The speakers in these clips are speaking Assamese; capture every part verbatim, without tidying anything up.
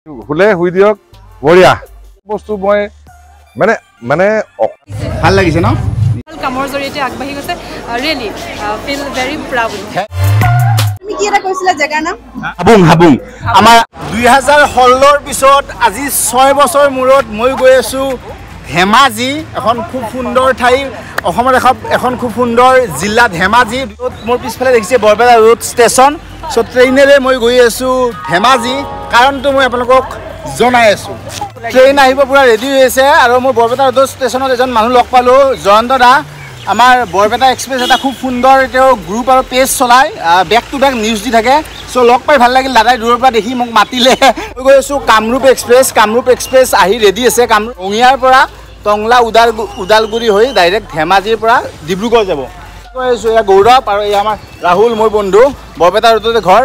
হুলে হুই দিয়ক বঢ়িয়া বস্তু মই মানে মানে ভাল লাগিছে ন কামৰ জৰিয়তে আগবাঢ়ি গৈছে ৰিয়েলি ফিল ভেৰি প্ৰাউড তুমি কি এটা কৈছিলা জাগাৰ নাম হাবুং হাবুং আমাৰ দুই হাজাৰ ষোল্ল ৰ পিছত আজি ছয় বছৰ মূৰত মই গৈ আছো ধেমাজি এখন খুব সুন্দৰ ঠাই অসমৰ এখন খুব সুন্দৰ জিলা ধেমাজি মোৰ পিছফালে দেখিছে বৰপেটা ৰোড ষ্টেচন সো ট্ৰেইনেৰে মই গৈ আছো ধেমাজি কাৰণটো মই আপোনালোকক জনাই আছো ট্ৰেইন আহিব পুৰা ৰেডি হৈ আছে আৰু মই বৰপেটা ৰোড ষ্টেচনত এজন মানুহ লগ পালো জয়ন্ত দা আমাৰ বৰপেটা এক্সপ্ৰেছ এটা খুব সুন্দৰ তেওঁ গ্ৰুপ আৰু পেজ চলাই বেক টু বেক নিউজ দি থাকে সো লগ পাই ভাল লাগিল দাদাই দূৰৰ পৰা দেখি মোক মাতিলে মই গৈ আছো কামৰূপ এক্সপ্ৰেছ কামৰূপ এক্সপ্ৰেছ আহি ৰেডি আছে কামৰূপ ৰঙিয়াৰ পৰা টংলা উদাল উদালগুৰি হৈ ডাইৰেক্ট ধেমাজিৰ পৰা ডিব্ৰুগড় যাব গৈ আছো এয়া গৌৰৱ আৰু এই আমাৰ ৰাহুল মোৰ বন্ধু বৰপেটা ৰোডতে ঘৰ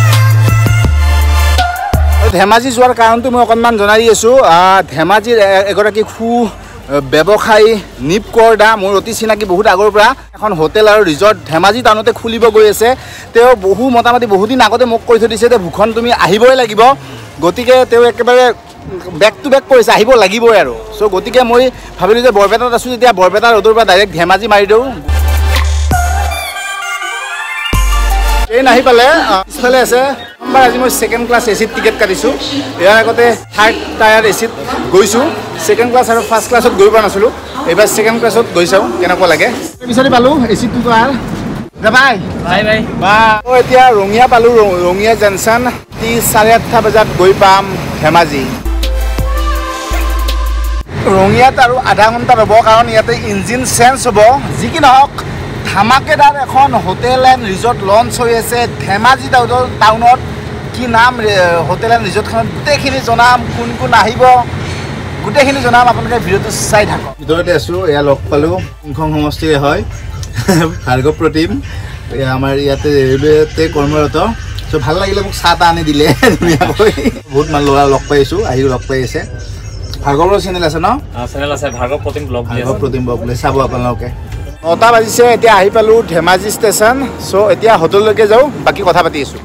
ধেমাজি যোৱাৰ কাৰণটো মই অকণমান জনাই দি আছোঁ ধেমাজিৰ এগৰাকী সু ব্যৱসায়ী নিপকৰ দা মোৰ অতি চিনাকি বহুত আগৰ পৰা এখন হোটেল আৰু ৰিজৰ্ট ধেমাজি টাউনতে খুলিব গৈ আছে তেওঁ বহু মোটামুটি বহুদিন আগতে মোক কৈ থৈ দিছে যে ভূষণ তুমি আহিবই লাগিব গতিকে তেওঁ একেবাৰে বেক টু বেক কৰিছে আহিব লাগিবই আৰু চ' গতিকে মই ভাবিলোঁ যে বৰপেটাত আছোঁ যেতিয়া বৰপেটা ৰোডৰ পৰা ডাইৰেক্ট ধেমাজি মাৰি দিওঁ ট্ৰেইন আহি পালে পিছফালে আছে সোমবাৰ আজি মই ছেকেণ্ড ক্লাছ এচিত টিকেট কাটিছোঁ ইয়াৰ আগতে থাৰ্ড টায়াৰ এচিত গৈছোঁ ছেকেণ্ড ক্লাছ আৰু ফাৰ্ষ্ট ক্লাছত গৈ পোৱা নাছিলোঁ এইবাৰ ছেকেণ্ড ক্লাছত গৈ চাওঁ কেনেকুৱা লাগে বিচাৰি পালোঁ এচিটো কাৰ বাই বাই বাই বা মই এতিয়া ৰঙিয়া পালোঁ ৰঙিয়া জংচন চাৰে আঠটা বজাত গৈ পাম ধেমাজি ৰঙিয়াত আৰু আধা ঘণ্টা ৰ'ব কাৰণ ইয়াতে ইঞ্জিন চেঞ্জ হ'ব যি কি নহওক ধামাকেদাৰ এখন হোটেল এণ্ড ৰিজৰ্ট লঞ্চ হৈ আছে ধেমাজি টাউনত কি নাম হোটেল এণ্ড ৰিজৰ্টখনত গোটেইখিনি জনাম কোন কোন আহিব গোটেইখিনি জনাম আপোনালোকে ভিডিঅ'টো চাই থাকক ভিতৰতে আছোঁ এয়া লগ পালোঁ কোনখন সমষ্টিৰে হয় ভাৰ্গৱ প্ৰতিম আমাৰ ইয়াতে ৰেলৱেতে কৰ্মৰত চ' ভাল লাগিলে মোক চাহ তাহ আনি দিলে ধুনীয়াকৈ বহুত মানুহ ল'ৰা লগ পাইছোঁ আহিও লগ পাই আছে ভাৰ্গৱৰ চেনেল আছে ন চেনেল আছে ভাৰ্গৱ প্ৰতিম ব্লগ ভাৰ্গৱ প্ৰতিম ব্লগ বুলি চাব আপোনালোকে নটা বাজিছে এতিয়া আহি পালোঁ ধেমাজি ষ্টেচন চ' এতিয়া হোটেললৈকে যাওঁ বাকী কথা পাতি আছোঁ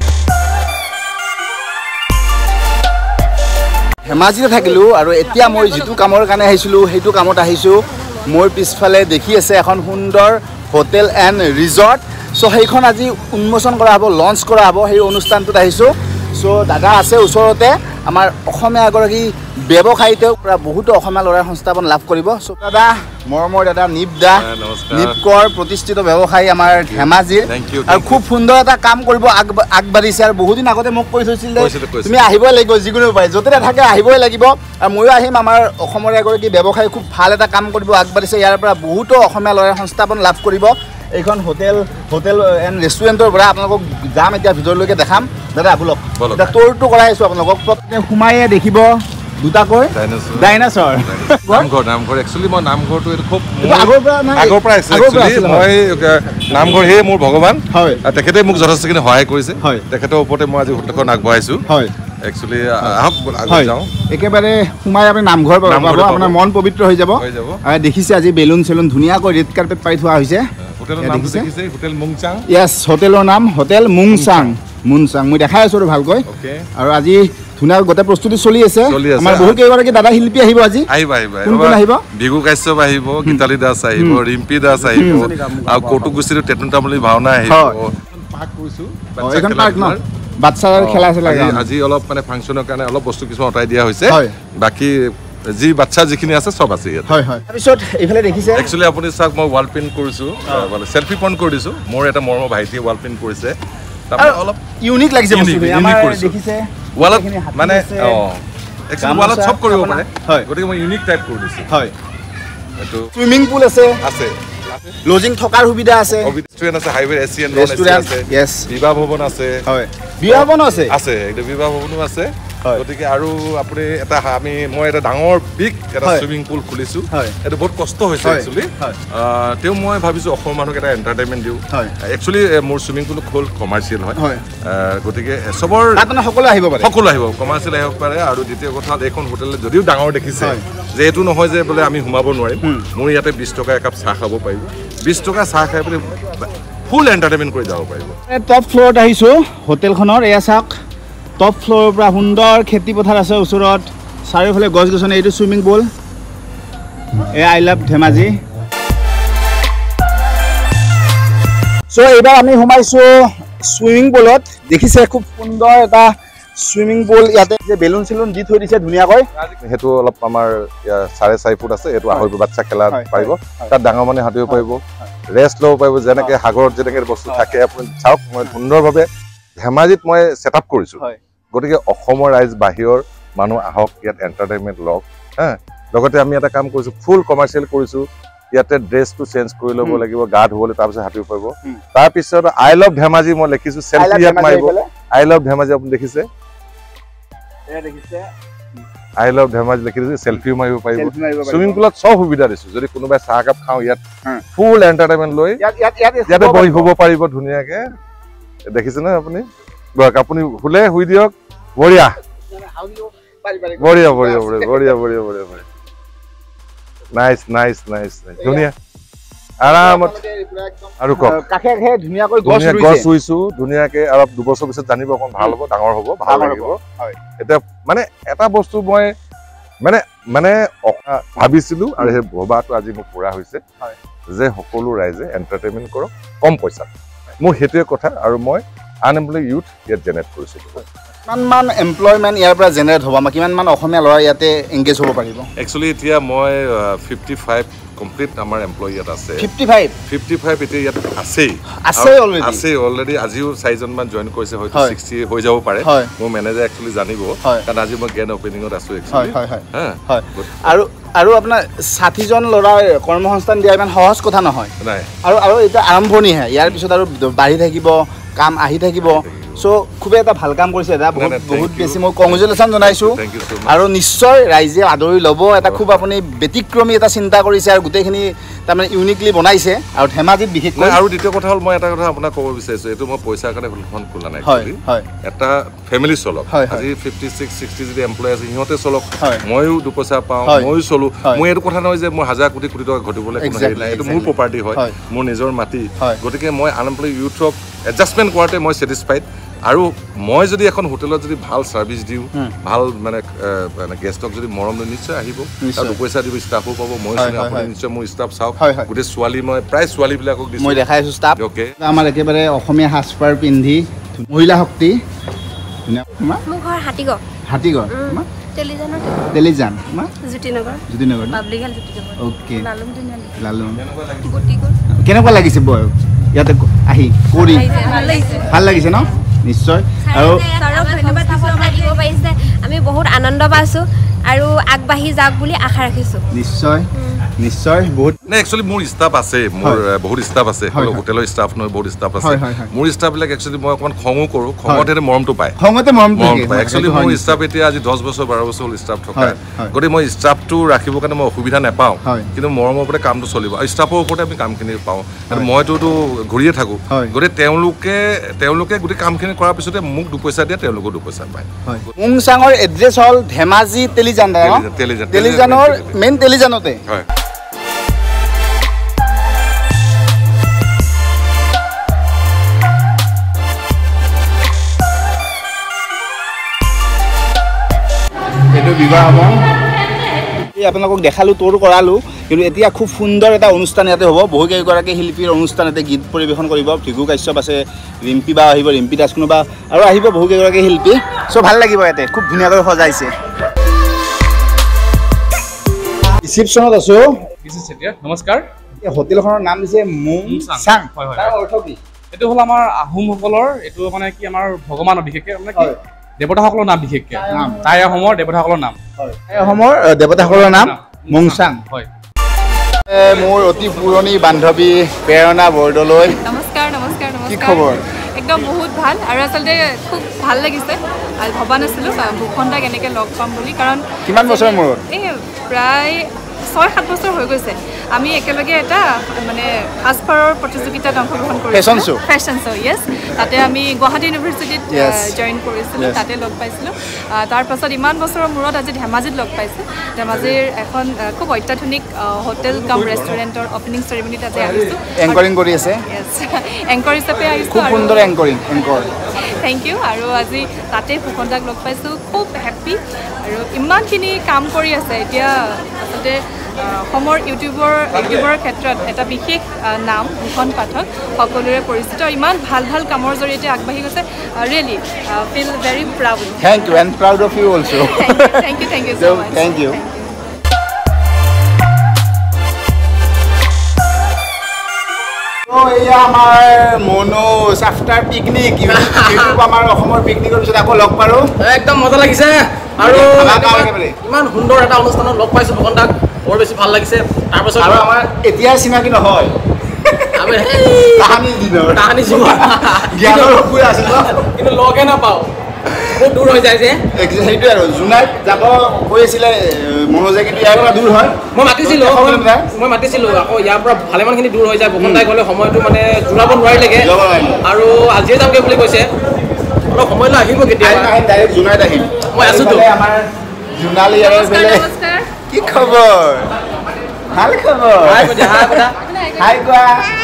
ধেমাজিতে থাকিলোঁ আৰু এতিয়া মই যিটো কামৰ কাৰণে আহিছিলোঁ সেইটো কামত আহিছোঁ মোৰ পিছফালে দেখি আছে এখন সুন্দৰ হোটেল এণ্ড ৰিজৰ্ট চ' সেইখন আজি উন্মোচন কৰা হ'ব লঞ্চ কৰা হ'ব সেই অনুষ্ঠানটোত আহিছোঁ চ' দাদা আছে ওচৰতে আমাৰ অসমীয়া এগৰাকী ব্যৱসায়ী তেওঁ পৰা বহুতো অসমীয়া ল'ৰাৰ সংস্থাপন লাভ কৰিব চ' দাদা মৰমৰ দাদা নিপ দা নিপকৰ প্ৰতিষ্ঠিত ব্যৱসায়ী আমাৰ ধেমাজিৰ আৰু খুব সুন্দৰ এটা কাম কৰিব আগবাঢ়িছে আৰু বহুদিন আগতে মোক কৈ থৈছিল যে তুমি আহিবই লাগিব যিকোনো উপায় য'তে থাকে আহিবই লাগিব আৰু ময়ো আহিম আমাৰ অসমৰ এগৰাকী ব্যৱসায়ী খুব ভাল এটা কাম কৰিব আগবাঢ়িছে ইয়াৰ পৰা বহুতো অসমীয়া ল'ৰাই সংস্থাপন লাভ কৰিব এইখন হোটেল হোটেল এণ্ড ৰেষ্টুৰেণ্টৰ পৰা আপোনালোকক যাম এতিয়া ভিতৰলৈকে দেখাম দাদা বলক এতিয়া ট'ৰটো কৰাই আছোঁ আপোনালোকক প্ৰথমে সোমায়ে দেখিব দুটাকৈ ডাইনাছৰ নামঘৰ নামঘৰ একচুৱেলি মই নামঘৰটো এইটো খুব আগৰ পৰা আগৰ পৰা মই নামঘৰ সেয়ে মোৰ ভগৱান হয় তেখেতে মোক যথেষ্টখিনি সহায় কৰিছে তেখেতৰ ওপৰতে মই আজি হোটেলখন আগবঢ়াইছোঁ হয় একচুৱেলি আহক যাওঁ একেবাৰে সোমাই আপুনি নামঘৰ পাব আপোনাৰ মন পবিত্ৰ হৈ যাব দেখিছে আজি বেলুন চেলুন ধুনীয়াকৈ ৰেড কাৰ্পেট পাৰি থোৱা হৈছে হোটেল মুংচাং য়েছ হোটেলৰ নাম হোটেল মুংচাং মুংচাং মই দেখাই আছোঁ আৰু ভালকৈ আৰু আজি ধুনীয়া গোটেই প্ৰস্তুতি চলি আছে আমাৰ বহু কেইগৰাকী দাদা শিল্পী আহিব আজি আহিব আহিব কোন কোন আহিব বিগু কাশ্যপ আহিব গীতালি দাস আহিব ৰিম্পি দাস আহিব আৰু কৌতুকগুচিৰ টেটুটামলি ভাওনা আহিব পাৰ্ক কৰিছোঁ এইখন পাৰ্ক ন বাচ্চাৰ খেলা চেলা আজি অলপ মানে ফাংচনৰ কাৰণে অলপ বস্তু কিছুমান অঁতাই দিয়া হৈছে বাকী যি বাচ্চা যিখিনি আছে চব আছে ইয়াত হয় হয় তাৰপিছত এইফালে দেখিছে একচুৱেলি আপুনি চাওক মই ৱাল প্ৰিণ্ট কৰিছোঁ মানে চেল্ফি পইণ্ট কৰি দিছোঁ মোৰ এটা মৰমৰ ভাইটিয়ে ৱাল প্ৰিণ্ট কৰিছে তাৰপৰা অলপ ইউনিক লাগিছে বস্তুখিনি আমাৰ দেখিছে ৱালত মানে অঁ একচুৱেলি ৱালত চব কৰিব পাৰে হয় গতিকে মই ইউনিক টাইপ কৰি দিছোঁ হয় এইটো চুইমিং পুল আছে আছে লজিং থকাৰ সুবিধা আছে ৰেষ্টুৰেণ্ট আছে হাইৱে এছিয়ান ৰেষ্টুৰেণ্ট আছে য়েছ বিবাহ ভৱন আছে হয় বিবাহ ভৱন আছে আছে এইটো বিবাহ ভৱনো আছে গতিকে আৰু আপুনি এটা আমি মই এটা ডাঙৰ বিগ এটা চুইমিং পুল খুলিছোঁ এইটো বহুত কষ্ট হৈছে একচুৱেলি তেওঁ মই ভাবিছোঁ অসমৰ মানুহক এটা এণ্টাৰটেইনমেণ্ট দিওঁ একচুৱেলি মোৰ চুইমিং পুল হ'ল কমাৰ্চিয়েল হয় গতিকে চবৰ সকলো আহিব পাৰে সকলো আহিব কমাৰ্চিয়েল আহিব পাৰে আৰু দ্বিতীয় কথা এইখন হোটেলে যদিও ডাঙৰ দেখিছে যে এইটো নহয় যে বোলে আমি সোমাব নোৱাৰিম মোৰ ইয়াতে বিছ টকা একাপ চাহ খাব পাৰিব বিছ টকা চাহ খাই পেলাই ফুল এণ্টাৰটেইনমেণ্ট কৰি যাব পাৰিব টপ ফ্ল'ৰত আহিছোঁ হোটেলখনৰ এয়া চাওক টপ ফ্ল'ৰৰ পৰা সুন্দৰ খেতি পথাৰ আছে ওচৰত চাৰিওফালে গছ গছনি এইটো swimming pool A I love Dhemaji চ' এইবাৰ আমি সোমাইছোঁ চুইমিং পুলত দেখিছে খুব সুন্দৰ এটা চুইমিং পুল ইয়াতে যে বেলুন চেলুন দি থৈ দিছে ধুনীয়াকৈ সেইটো অলপ আমাৰ চাৰে চাৰি ফুট আছে এইটো আঢ়ৈ বাচ্চা খেলা পাৰিব তাত ডাঙৰ মানুহে সাঁতুৰিব পাৰিব ৰেষ্ট ল'ব পাৰিব যেনেকৈ সাগৰত যেনেকৈ বস্তু থাকে আপুনি চাওক মই সুন্দৰভাৱে ধেমাজিত মই ছেট আপ কৰিছোঁ গতিকে অসমৰ ৰাইজ বাহিৰৰ মানুহ আহক ইয়াত এণ্টাৰটেইনমেণ্ট লওক হা লগতে আমি এটা কাম কৰিছোঁ ফুল কমাৰ্চিয়েল কৰিছোঁ ইয়াতে ড্ৰেছটো চেঞ্জ কৰি ল'ব লাগিব গা ধুবলৈ তাৰপিছত সাঁতুৰিব পাৰিব তাৰপিছত আই লাভ ধেমাজি মই লিখিছোঁ চেল্ফি ইয়াত মাৰিব আই লাভ ধেমাজি আপুনি দেখিছে আই লাভ ধেমাজি লিখি দিছে চেল্ফিও মাৰিব পাৰিব চুইমিং পুলত চব সুবিধা দিছোঁ যদি কোনোবাই চাহ কাপ খাওঁ ইয়াত ফুল এণ্টাৰটেইনমেণ্ট লৈ ইয়াতে বহি শুব পাৰিব ধুনীয়াকৈ দেখিছে নহয় আপুনি বয়ক আপুনি শুলে শুই দিয়ক বঢ়িয়া বঢ়িয়া বঢ়িয়া বঢ়িয়া বঢ়িয়া বঢ়িয়া বঢ়িয়া বঢ়িয়া নাইচ নাইচ নাইচ ধুনীয়া আৰামত আৰু কওক কাষে কাষে ধুনীয়াকৈ গছ গছ ৰুইছোঁ ধুনীয়াকৈ আৰু দুবছৰ পিছত জানিব অকণ ভাল হ'ব ডাঙৰ হ'ব ভাল লাগিব এতিয়া মানে এটা বস্তু মই মানে মানে ভাবিছিলোঁ আৰু সেই ভবাটো আজি মোক পুৰা হৈছে যে সকলো ৰাইজে এণ্টাৰটেইনমেণ্ট কৰক কম পইচাত মোৰ সেইটোৱে কথা আৰু মই আনএমপ্লয়ড ইউথ ইয়াত জেনেৰেট কৰিছিলোঁ কিমানমান এমপ্লয়মেণ্ট ইয়াৰ পৰা জেনেৰেট হ'ব আমাৰ কিমানমান অসমীয়া ল'ৰা ইয়াতে এংগেজ হ'ব পাৰিব একচুৱেলি এতিয়া মই ফিফটি ফাইভ কমপ্লিট আমাৰ এমপ্লয়ী ইয়াত আছে ফিফটি ফাইভ ফিফটি ফাইভ এতিয়া ইয়াত আছেই আছে অলৰেডি আজিও চাৰিজনমান জইন কৰিছে হয়তো ছিক্সটি হৈ যাব পাৰে মোৰ মেনেজাৰ একচুৱেলি জানিব কাৰণ আজি মই গেন অপেনিঙত আছোঁ একচুৱেলি আৰু আৰু আপোনাৰ ষাঠিজন ল'ৰাৰ কৰ্মসংস্থান দিয়া ইমান সহজ কথা নহয় নাই আৰু আৰু এতিয়া আৰম্ভণিহে ইয়াৰ পিছত আৰু বাঢ়ি থাকিব কাম আহি থাকিব চ' খুবেই এটা ভাল কাম কৰিছে দাদা বহুত বহুত বেছি মই কংগ্ৰেচুলেশ্যন জনাইছোঁ আৰু নিশ্চয় ৰাইজে আদৰি ল'ব এটা খুব আপুনি ব্যতিক্ৰমী এটা চিন্তা কৰিছে আৰু গোটেইখিনি তাৰমানে ইউনিকলি বনাইছে আৰু ধেমাজিত বিশেষকৈ আৰু দ্বিতীয় কথা হ'ল মই এটা কথা আপোনাক ক'ব বিচাৰিছোঁ এইটো মই পইচাৰ কাৰণে হোটেলখন খোলা নাই এটা ফেমিলি চলক আজি ফিফটি ছিক্স ছিক্সটি যদি এমপ্লয় আছে সিহঁতে চলক ময়ো দুপইচা পাওঁ ময়ো চলোঁ মই এইটো কথা নহয় যে মই হাজাৰ কোটি কোটি টকা ঘটিবলৈ কোনো হেৰি নাই এইটো মোৰ প্ৰপাৰ্টি হয় মোৰ নিজৰ মাটি গতিকে মই আনএমপ্লয়ড ইউথক এডজাষ্টমেণ্ট কৰাতে মই ছেটিছফাইড আৰু মই যদি এখন হোটেলত যদি ভাল ছাৰ্ভিচ দিওঁ ভাল মানে মানে গেষ্টক যদি মৰম দিওঁ নিশ্চয় আহিব আৰু দুপইচা দিব ষ্টাফো পাব মই নিশ্চয় মোৰ ষ্টাফ চাওক গোটেই ছোৱালী মই প্ৰায় ছোৱালীবিলাকক দিছোঁ মই দেখাই আছোঁ ষ্টাফ অ'কে আমাৰ একেবাৰে অসমীয়া সাজপাৰ পিন্ধি মহিলা শক্তি মোৰ ঘৰ হাতীগড় হাতীগড় তেলিজানৰ Telijan Jyotinagar Jyotinagar public health Jyotinagar okay Lalung Tiniali Lalung Gutigarh কেনেকুৱা লাগিছে বয়স ইয়াতে আহি কৰি ভাল লাগিছে ভাল লাগিছে ন নিশ্চয় আৰু ধন্যবাদ দিব পাৰিছে আমি বহুত আনন্দ পাইছোঁ আৰু আগবাঢ়ি যাওক বুলি আশা ৰাখিছোঁ নিশ্চয় নিশ্চয় বহুত নে একচুৱেলি মোৰ ষ্টাফ আছে মোৰ বহুত ষ্টাফ আছে হোটেলৰ ষ্টাফ নহয় বহুত ষ্টাফ আছে মোৰ ষ্টাফবিলাক একচুৱেলি মই অকণমান খঙো কৰোঁ খঙতে মৰমটো পায় খঙতে মৰমটো পায় একচুৱেলি মোৰ ষ্টাফ এতিয়া আজি দহ বছৰ বাৰ বছৰ হ'ল ষ্টাফ থকা গতিকে মই ষ্টাফটো ৰাখিবৰ কাৰণে মই অসুবিধা নাপাওঁ কিন্তু মৰমৰ ওপৰতে কামটো চলিব আৰু ষ্টাফৰ ওপৰতে আমি কামখিনি পাওঁ আৰু মইতোতো ঘূৰিয়ে থাকোঁ গতিকে তেওঁলোকে তেওঁলোকে গোটেই কামখিনি কৰাৰ পিছতে মোক দুপইচা দিয়ে তেওঁলোকেও দুপইচা পায় মুংচাঙৰ এড্ৰেছ হ'ল ধেমাজি তেলিজান তেলিজানৰ মেইন তেলিজানতে হয় এইটো বিবাহ হ'ব এই আপোনালোকক দেখালোঁ তোৰ কৰালোঁ কিন্তু এতিয়া খুব সুন্দৰ এটা অনুষ্ঠান ইয়াতে হ'ব বহুকেইগৰাকী শিল্পীৰ অনুষ্ঠান ইয়াতে গীত পৰিৱেশন কৰিব ভিগু কাশ্যপ আছে ৰিম্পি বা আহিব ৰিম্পি দাস কোনোবা আৰু আহিব বহুকেইগৰাকী শিল্পী চ' ভাল লাগিব ইয়াতে খুব ধুনীয়াকৈ সজাইছে ৰিচিপশ্যনত আছোঁ নমস্কাৰ এই হোটেলখনৰ নাম দিছে মুংচাং তাৰ অৰ্থ কি এইটো হ'ল আমাৰ আহোমসকলৰ এইটো মানে কি আমাৰ ভগৱানৰ বিশেষকৈ মানে কি দেৱতাসকলৰ নাম বিশেষকৈ টাই আহোমৰ দেৱতাসকলৰ নাম টাই আহোমৰ দেৱতাসকলৰ নাম মুংচাং হয় মোৰ অতি পুৰণি বান্ধৱী প্ৰেৰণা বৰদলৈ নমস্কাৰ নমস্কাৰ কি নমস্কাৰ খবৰ একদম বহুত ভাল আৰু আচলতে খুব ভাল লাগিছে আৰু ভবা নাছিলোঁ ভূষণ দাক এনেকৈ লগ পাম বুলি কাৰণ কিমান বছৰৰ মূৰত এই প্ৰায় ছয় সাত বছৰ হৈ গৈছে আমি একেলগে এটা মানে সাজপাৰৰ প্ৰতিযোগিতাত অংশগ্ৰহণ কৰিছোঁ fashion show' fashion show' yes তাতে আমি গুৱাহাটী ইউনিভাৰ্চিটিত জইন কৰিছিলোঁ তাতে লগ পাইছিলোঁ তাৰপাছত ইমান বছৰৰ মূৰত আজি ধেমাজিত লগ পাইছোঁ ধেমাজিৰ এখন খুব অত্যাধুনিক হোটেল কাম ৰেষ্টুৰেণ্টৰ অপেনিং চেৰিমনিত আজি আহিছোঁ এংকৰিং কৰি আছে য়েছ এংকৰ হিচাপে আহিছোঁ খুব সুন্দৰ এংকৰিং এংকৰ থেংক ইউ আৰু আজি তাতে ভূষণ দাক লগ পাইছোঁ খুব হেপ্পী আৰু ইমানখিনি কাম কৰি আছে এতিয়া আচলতে অসমৰ ইউটিউবৰ ইউটিউবৰ ক্ষেত্ৰত এটা বিশেষ নাম ভূষণ পাঠক সকলোৰে পৰিচিত ইমান ভাল ভাল কামৰ জৰিয়তে আগবাঢ়ি গৈছে really feel very proud thank you and proud of you also' thank you thank you so' much thank you এয়া আমাৰ মনোজ আফটাৰ পিকনিক ইউটিউব আমাৰ অসমৰ পিকনিকৰ পিছত আকৌ লগ পালোঁ একদম মজা লাগিছে আৰু ইমান সুন্দৰ এটা অনুষ্ঠানত লগ পাইছোঁ ভূষণ দাক বৰ বেছি ভাল লাগিছে তাৰপাছত আৰু আমাৰ এতিয়া চিনাকি নহয় তাহানি দিনৰ তাহানি জীৱ জ্ঞানৰ সুৰ আছিল ন কিন্তু লগে নাপাওঁ বহুত দূৰ হৈ যায় যে সেইটোৱে আৰু জোনাইত যাব কৈ আছিলে মনোজে কিন্তু ইয়াৰ পৰা দূৰ হয় মই মাতিছিলোঁ মই মাতিছিলোঁ আকৌ ইয়াৰ পৰা ভালেমানখিনি দূৰ হৈ যায় ভূষণ দাই গ'লে সময়টো মানে জোৰাব নোৱাৰিলেগে আৰু আজিয়ে যামগৈ বুলি কৈছে অলপ সময়লৈ আহিব কেতিয়াবা আহিম ডাইৰেক্ট জোনাইত আহিম মই আছোঁতো আমাৰ জোনালী আৰু এইফালে কি খবৰ ভাল খবৰ হাই কোৱা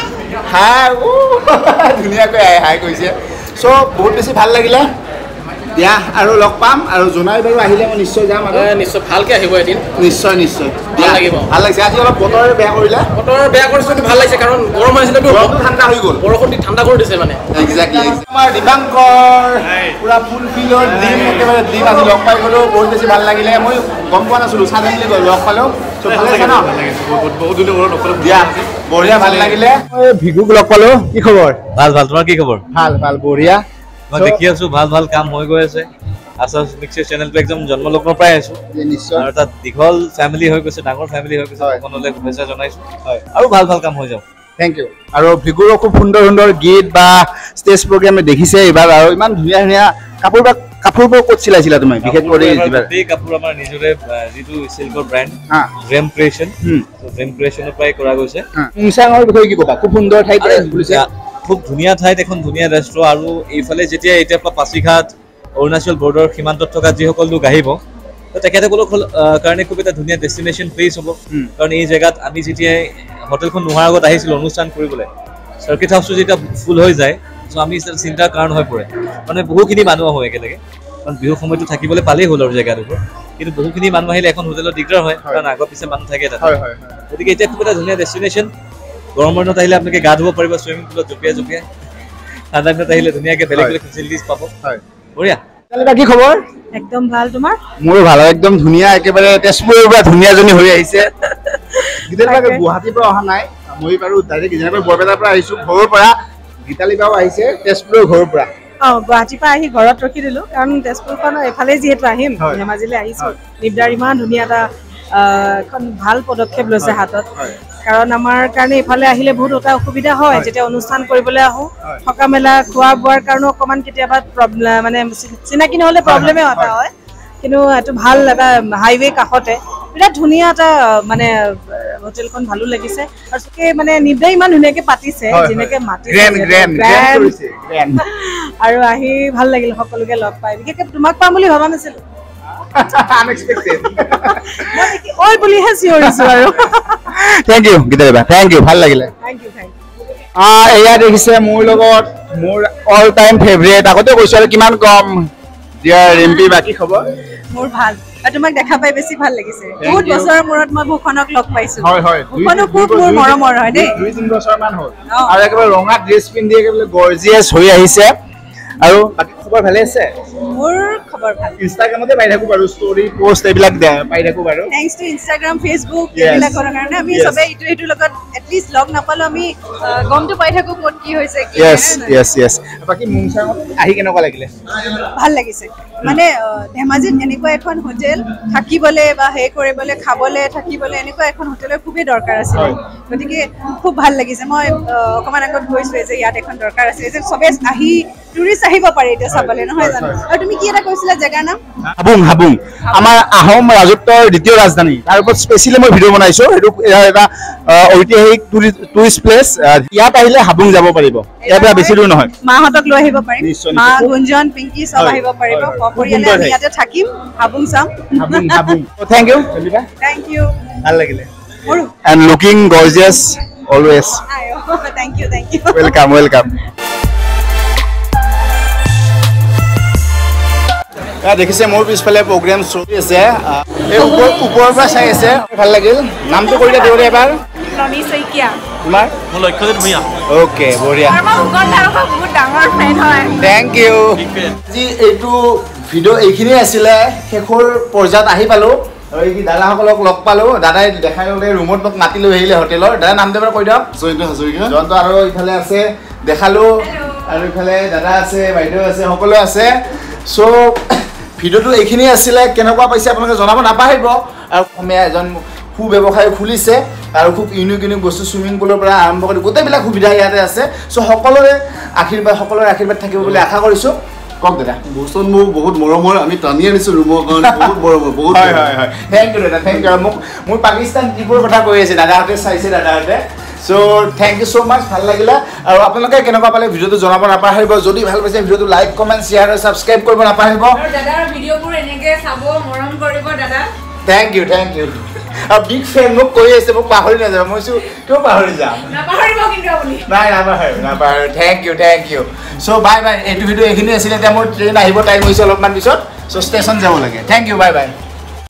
হাই ধুনীয়াকৈ আহে হাই কৈছে চ' বহুত বেছি ভাল লাগিলে দিয়া আৰু লগ পাম আৰু জোনাই বাৰু আহিলে মই নিশ্চয় যাম আৰু নিশ্চয় ভালকৈ আহিব এদিন নিশ্চয় নিশ্চয় ভাল লাগিব ভাল লাগিছে আজি অলপ বতৰ বেয়া কৰিলে বতৰ বেয়া কৰিছে ভাল লাগিছে কাৰণ গৰম হৈছিলেতো বতৰটো ঠাণ্ডা হৈ গ'ল বৰষুণ দি ঠাণ্ডা কৰি দিছে মানে এক্সেক্টলি আমাৰ দীপাংকৰ পুৰা ফুল ফিল্ডৰ ডিম একেবাৰে ডিম আজি লগ পাই গ'লোঁ বহুত বেছি ভাল লাগিলে মই গম পোৱা নাছিলোঁ চাডেনলি গ'ল লগ পালোঁ চ' ভাল লাগিছে ন বহুত দিনৰ মূৰত অকলে দিয়া বঢ়িয়া ভাল লাগিলে মই ভিগুক লগ পালোঁ কি খবৰ ভাল ভাল তোমাৰ কি খবৰ ভাল ভাল বঢ়িয়া মই দেখি আছো ভাল ভাল কাম হৈ গৈ আছে আসামিজ মিক্সাৰ চেনেলটো একদম জন্মলগ্নৰ পৰাই আছো নিশ্চয় আৰু তাত দীঘল ফেমিলি হৈ গৈছে ডাঙৰ ফেমিলি হৈ গৈছে সকলোলৈ শুভেচ্ছা জনাইছো আৰু ভাল ভাল কাম হৈ যাওক থেংক ইউ আৰু ভিগুৰো খুব সুন্দৰ সুন্দৰ গীত বা ষ্টেজ প্ৰগ্ৰামে দেখিছে এইবাৰ আৰু ইমান ধুনীয়া ধুনীয়া কাপোৰ বা কাপোৰবোৰ ক'ত চিলাইছিলা তুমি বিশেষ কৰি গোটেই কাপোৰ আমাৰ নিজৰে যিটো চিল্কৰ ব্ৰেণ্ড ড্ৰেম ক্ৰিয়েশ্যন ড্ৰেম ক্ৰিয়েশ্যনৰ পৰাই কৰা গৈছে মুংচাঙৰ বিষয়ে কি ক'বা খুব সুন্দৰ ঠাইত খুব ধুনীয়া ঠাইত এখন ধুনীয়া ৰেষ্ট্ৰ আৰু এইফালে যেতিয়া এতিয়া পাছিঘাট অৰুণাচল বৰ্ডৰ সীমান্তত থকা যিসকল লোক আহিব তেখেতসকলৰ কাৰণে খুব এটা ধুনীয়া ডেষ্টিনেশ্যন প্লেচ হ'ব কাৰণ এই জেগাত আমি যেতিয়া হোটেলখন নোহোৱাৰ আগত আহিছিলোঁ অনুষ্ঠান কৰিবলৈ চাৰ্কিট হাউচটো যেতিয়া ফুল হৈ যায় চ' আমি চিন্তাৰ কাৰণ হৈ পৰে মানে বহুখিনি মানুহ আহোঁ একেলগে কাৰণ বিহুৰ সময়টো থাকিবলৈ পালেই হ'ল আৰু জেগাডোখৰ কিন্তু বহুখিনি মানুহ আহিলে এখন হোটেলত দিগদাৰ হয় কাৰণ আগৰ পিছে মানুহ থাকে তাত গতিকে এতিয়া খুব এটা ধুনীয়া ডেষ্টিনেশ্যন গৰমৰ দিনত আহিলে আপোনালোকে গা ধুব পাৰিব চুইমিং পুলত জঁপিয়াই জঁপিয়াই ঠাণ্ডা দিনত আহিলে ধুনীয়াকৈ বেলেগ বেলেগ ফেচিলিটিজ পাব বঢ়িয়া কি খবৰ একদম ভাল তোমাৰ মোৰো ভাল একদম ধুনীয়া একেবাৰে তেজপুৰৰ পৰা ধুনীয়াজনী হৈ আহিছে গুৱাহাটীৰ পৰা অহা নাই মই বাৰু ডাইৰেক্ট যেনেকৈ বৰপেটাৰ পৰা আহিছোঁ ঘৰৰ পৰা গীতালী বাও আহিছে তেজপুৰৰ ঘৰৰ পৰা অ গুৱাহাটীৰ পৰা আহি ঘৰত ৰখি দিলোঁ কাৰণ তেজপুৰখন এফালে যিহেতু আহিম ধেমাজিলৈ আহিছোঁ নিবদাৰ ইমান ধুনীয়া এটা এখন ভাল পদক্ষেপ লৈছে হাতত কাৰণ আমাৰ কাৰণে এইফালে আহিলে বহুত এটা অসুবিধা হয় যেতিয়া অনুষ্ঠান কৰিবলৈ আহোঁ থকা মেলা খোৱা বোৱাৰ কাৰণেও অকণমান কেতিয়াবা প্ৰব্লেম মানে চিনাকি নহ'লে প্ৰব্লেমে এটা হয় কিন্তু এইটো ভাল এটা হাইৱে কাষতে বিৰাট ধুনীয়া এটা মানে হোটেলখন ভালো লাগিছে আৰু চকে মানে নিবদাই ইমান ধুনীয়াকৈ পাতিছে যেনেকৈ মাতিছে আৰু আহি ভাল লাগিল সকলোকে লগ পাই বিশেষকৈ তোমাক পাম বুলি ভবা নাছিলোঁ ঐ বুলিহে চিঞৰিছোঁ আৰু থেংক ইউ গীতালী বা থেংক ইউ ভাল লাগিলে থেংক ইউ থেংক ইউ এয়া দেখিছে মোৰ লগত মোৰ অল টাইম ফেভৰেট আগতে কৈছোঁ আৰু কিমান কম ডিয়াৰ ৰিম্পি বা কি খবৰ মোৰ ভাল আৰু তোমাক দেখা পাই বেছি ভাল লাগিছে বহুত বছৰৰ মূৰত মই ভূষণক লগ পাইছোঁ হয় হয় ভূষণো খুব মোৰ মৰমৰ হয় দেই দুই তিনি বছৰমান হ'ল আৰু একেবাৰে ৰঙা ড্ৰেছ পিন্ধি একেবাৰে গৰ্জিয়াছ হৈ আহিছে আৰু বাকী খবৰ ভালে আছে মোৰ খবৰ ভাল ইনষ্টাগ্ৰামতে পাই থাকোঁ বাৰু ষ্টৰি পোষ্ট এইবিলাক পাই থাকোঁ বাৰু থেংকছ টু ইনষ্টাগ্ৰাম ফেচবুক এইবিলাকৰ কাৰণে আমি চবে ইটো সিটোৰ লগত এটলিষ্ট লগ নাপালেও আমি গমটো পাই থাকোঁ ক'ত কি হৈছে য়েছ য়েছ য়েছ বাকী মুংচাঙত আহি কেনেকুৱা লাগিলে ভাল লাগিছে মানে ধেমাজিত এনেকুৱা এখন হোটেল থাকিবলৈ বা সেই কৰিবলৈ খাবলৈ থাকিবলৈ এনেকুৱা এখন হোটেলৰ খুবেই দৰকাৰ আছিলে গতিকে খুব ভাল লাগিছে মই অকণমান আগত গৈছোঁ যে ইয়াত এখন দৰকাৰ আছে যে চবে আহি টুৰিষ্ট আহিব পাৰে এতিয়া চাবলৈ নহয় জানো আৰু তুমি কি এটা কৈছিলে জেগাৰ নাম হাবুং হাবুং আমাৰ আহোম ৰাজত্বৰ দ্বিতীয় ৰাজধানী তাৰ ওপৰত স্পেচিয়েলি মই ভিডিঅ' বনাইছো সেইটো এটা ঐতিহাসিক টুৰিষ্ট প্লেচ ইয়াত আহিলে হাবুং যাব পাৰিব ইয়াৰ পৰা বেছি দূৰ নহয় মাহঁতক লৈ আহিব পাৰিম মা গুঞ্জন পিংকি সব আহিব পাৰিব সপৰিয়ালে আমি ইয়াতে থাকিম হাবুং চাম Habung Habung thank you thank you ভাল লাগিলে and looking gorgeous always thank you thank you welcome welcome দেখিছে মোৰ পিছফালে প্ৰগ্ৰাম চলি আছে এই ওপৰ ওপৰৰ পৰা চাই আছে ভাল লাগিল নামটো কৰিলে দেউৰে এবাৰ নমি শইকিয়া তোমাৰ মোৰ লক্ষ্যজিত ভূঞা ওকে বঢ়িয়া আমাৰ ভূগোল ধাৰকৰ বহুত ডাঙৰ ফেন হয় থ্যাংক ইউ আজি এইটো ভিডিঅ' এইখিনি আছিলে শেষৰ পৰ্যায়ত আহি পালো আৰু এই দাদাসকলক লগ পালো দাদাই দেখাই ল'লে ৰুমত মোক মাতি লৈ আহিলে হোটেলৰ দাদা নামটো এবাৰ কৈ দিয়ক জয়ন্ত হাজৰিকা জয়ন্ত আৰু ইফালে আছে দেখালো আৰু ইফালে দাদা আছে বাইদেউ আছে সকলো আছে চ' ভিডিঅ'টো এইখিনি আছিলে কেনেকুৱা পাইছে আপোনালোকে জনাব নাপাহৰিব আৰু অসমীয়া এজন সু ব্যৱসায় খুলিছে আৰু খুব ইউনিক ইউনিক বস্তু চুইমিং পুলৰ পৰা আৰম্ভ কৰি গোটেইবিলাক সুবিধা ইয়াতে আছে চ' সকলোৰে আশীৰ্বাদ সকলোৰে আশীৰ্বাদ থাকিব বুলি আশা কৰিছোঁ কওক দাদা বস্তু মোক বহুত মৰমৰ আমি টানি আনিছোঁ ৰুমৰ কাৰণে বহুত মৰমৰ বহুত হয় হয় হয় থেংক ইউ দাদা থেংক ইউ মোক মোৰ পাকিস্তান ট্ৰিপৰ কথা কৈ আছে দাদাহঁতে চাইছে দাদাহঁতে চ' থেংক ইউ ছ' মাছ ভাল লাগিলে আৰু আপোনালোকে কেনেকুৱা পালে ভিডিঅ'টো জনাব নাপাহৰিব যদি ভাল পাইছে ভিডিঅ'টো লাইক কমেণ্ট শ্বেয়াৰ আৰু ছাবস্ক্ৰাইব কৰিব নাপাহৰিব আৰু দাদাৰ ভিডিঅ'বোৰ এনেকৈ চাব মৰম কৰিব দাদা থেংক ইউ থেংক ইউ আৰু বিগ ফেন মোক কৈ আছে মোক পাহৰি নাযাব মই কৈছোঁ কিয় পাহৰি যাম নাপাহৰিব কিন্তু আপুনি নাই নাপাহৰিম নাপাহৰিম thank you thank you so' bye bye এইটো ভিডিঅ' এইখিনি আছিলে এতিয়া মোৰ ট্ৰেইন আহিব টাইম হৈছে অলপমান পিছত চ' ষ্টেচন যাব লাগে থেংক ইউ বাই বাই